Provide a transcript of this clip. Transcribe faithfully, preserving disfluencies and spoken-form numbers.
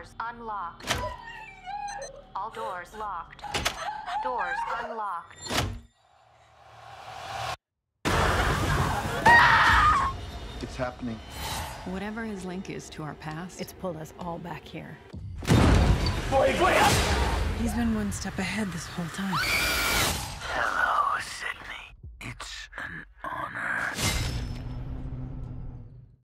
Doors unlocked. All doors locked. Doors unlocked. It's happening. Whatever his link is to our past, It's pulled us all back here. Wait, wait up! He's been one step ahead this whole time. Hello, Sydney. It's